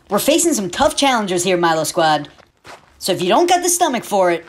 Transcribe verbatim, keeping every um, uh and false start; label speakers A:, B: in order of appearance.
A: We're facing some tough challengers here, Mylo Squad. So if you don't got the stomach for it,